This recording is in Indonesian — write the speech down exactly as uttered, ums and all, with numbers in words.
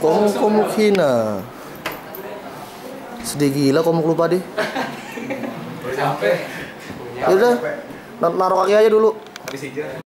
Kamu kamu hina. Sedih gila kamu lupa deh. Sampai. Ya udah, naruh kaki aja dulu. Habis hijau.